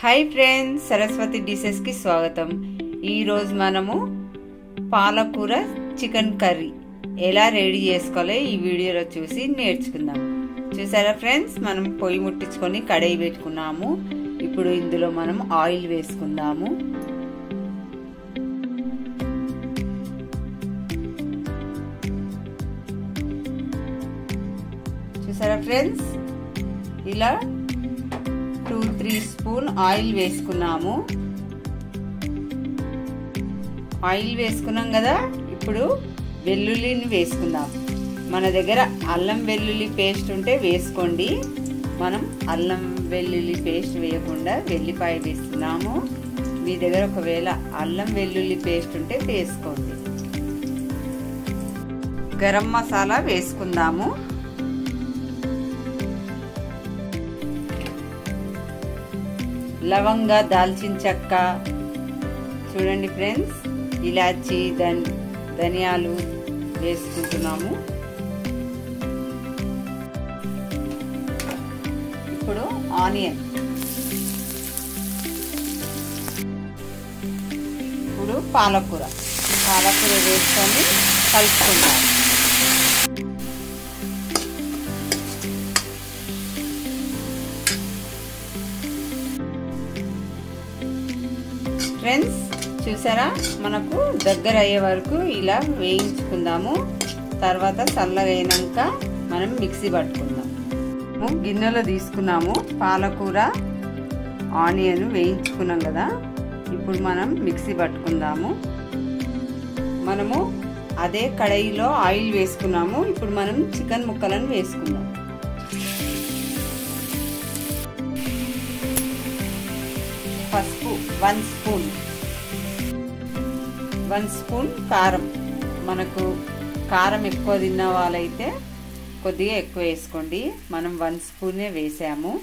Hi friends, Saraswati dishes కి స్వాగతం. ఈ రోజు మనము పాలకూర చికెన్ కర్రీ ఎలా రెడీ చేసుకోవాలో ఈ వీడియోలో చూసి నేర్చుకుందాం. చూసారా ఫ్రెండ్స్, మనం పొయ్యి ముట్టించుకొని కడాయి పెట్టుకున్నాము. ఇప్పుడు ఇందులో మనం ఆయిల్ వేసుకుందాము. చూసారా ఫ్రెండ్స్, ఇలా 2-3 స్పూన్ ఆయిల్ వేసుకున్నాము. ఆయిల్ వేసుకున్నాం కదా, ఇప్పుడు వెల్లుల్లిని వేసుకుందాం. మన దగ్గర అల్లం వెల్లుల్లి పేస్ట్ ఉంటే వేసుకోండి. మనం అల్లం వెల్లుల్లి పేస్ట్ వేయకుండా వెల్లిపాయ వేస్తున్నాము. మీ దగ్గర ఒకవేళ అల్లం వెల్లుల్లి పేస్ట్ ఉంటే వేసుకోండి. గరం మసాలా వేసుకుందాము. లవంగా, దాల్చిన చెక్క, చూడండి ఫ్రెండ్స్, ఇలాచి, ధనియాలు వేసుకుంటున్నాము. ఇప్పుడు ఆనియన్, ఇప్పుడు పాలకూర వేసుకొని కలుపుకుందాం. ఫ్రెండ్స్ చూసారా, మనకు దగ్గర అయ్యే వరకు ఇలా వేయించుకుందాము. తర్వాత చల్లగా అయినాక మనం మిక్సీ పట్టుకుందాం. గిన్నెలో తీసుకున్నాము పాలకూర, ఆనియన్ వేయించుకున్నాం కదా. ఇప్పుడు మనం మిక్సీ పట్టుకుందాము. మనము అదే కడాయిలో ఆయిల్ వేసుకున్నాము. ఇప్పుడు మనం చికెన్ ముక్కలను వేసుకుందాం. పసుపు 1 స్పూన్ కారం. మనకు కారం ఎక్కువ తిన్న వాళ్ళైతే కొద్దిగా ఎక్కువ వేసుకోండి. మనం 1 స్పూనే వేసాము.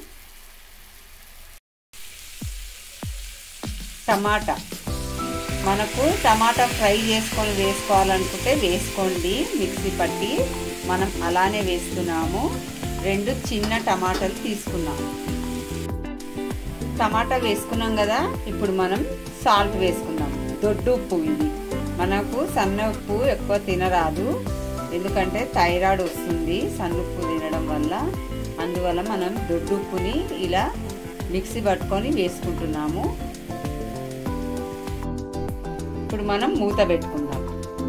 టమాటా, మనకు టమాటా ఫ్రై చేసుకొని వేసుకోవాలనుకుంటే వేసుకోండి, మిక్సీ పట్టి. మనం అలానే వేస్తున్నాము. 2 చిన్న టమాటాలు తీసుకున్నాము. టమాటా వేసుకున్నాం కదా, ఇప్పుడు మనం సాల్ట్ వేసుకుందాం. దొడ్డు ఉప్పు, ఇది మనకు సన్న ఉప్పు ఎక్కువ తినరాదు, ఎందుకంటే థైరాయిడ్ వస్తుంది సన్న ఉప్పు తినడం వల్ల. అందువల్ల మనం దొడ్డు ఉప్పుని ఇలా మిక్సీ పట్టుకొని వేసుకుంటున్నాము. ఇప్పుడు మనం మూత పెట్టుకుందాం.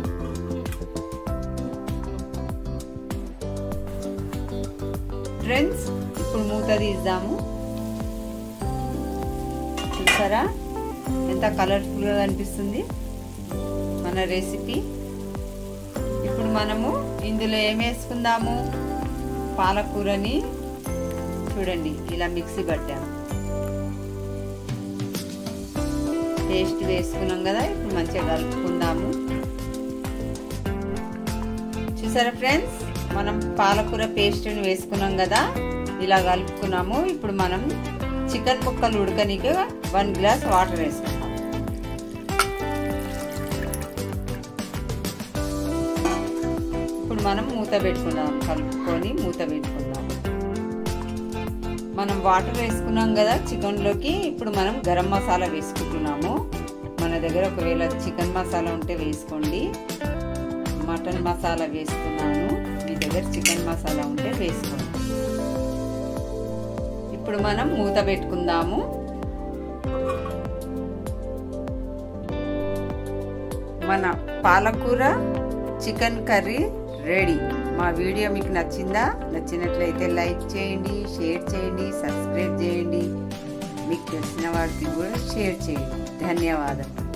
ఫ్రెండ్స్, ఇప్పుడు మూత తీద్దాము. చూసారా ఎంత కలర్ఫుల్గా కనిపిస్తుంది మన రెసిపీ. ఇప్పుడు మనము ఇందులో ఏం వేసుకుందాము, పాలకూరని చూడండి ఇలా మిక్సీ పట్టాము. పేస్ట్ వేసుకున్నాం కదా, ఇప్పుడు మంచిగా కలుపుకుందాము. చూసారా ఫ్రెండ్స్, మనం పాలకూర పేస్ట్ని వేసుకున్నాం కదా, ఇలా కలుపుకున్నాము. ఇప్పుడు మనం చికెన్ ముక్కలు ఉడకనీకి 1 గ్లాస్ వాటర్ వేసుకుందాం. ఇప్పుడు మనం మూత పెట్టుకుందాం, కలుపుకొని మూత పెట్టుకుందాం. మనం వాటర్ వేసుకున్నాం కదా చికెన్లోకి. ఇప్పుడు మనం గరం మసాలా వేసుకుంటున్నాము. మన దగ్గర ఒకవేళ చికెన్ మసాలా ఉంటే వేసుకోండి. మటన్ మసాలా వేస్తున్నాను, మీ దగ్గర చికెన్ మసాలా ఉంటే వేసుకోండి. ఇప్పుడు మనం మూత పెట్టుకుందాము. మన పాలకూర చికెన్ కర్రీ రెడీ. మా వీడియో మీకు నచ్చినట్లయితే లైక్ చేయండి, షేర్ చేయండి, సబ్స్క్రైబ్ చేయండి. మీకు తెలిసిన వారికి కూడా షేర్ చేయండి. ధన్యవాదాలు.